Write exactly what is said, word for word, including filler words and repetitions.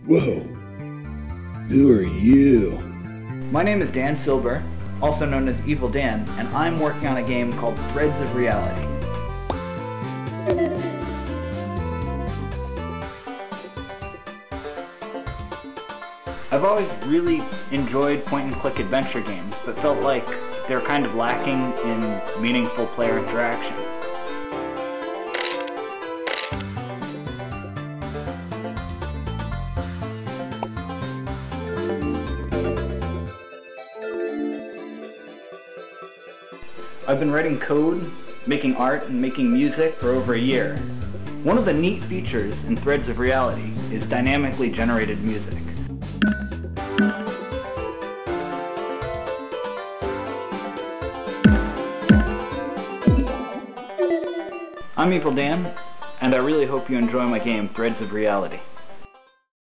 Whoa, who are you? My name is Dan Silber, also known as Evil Dan, and I'm working on a game called Threads of Reality. I've always really enjoyed point-and-click adventure games, but felt like they're kind of lacking in meaningful player interaction. I've been writing code, making art, and making music for over a year. One of the neat features in Threads of Reality is dynamically generated music. I'm Evil Dan, and I really hope you enjoy my game, Threads of Reality.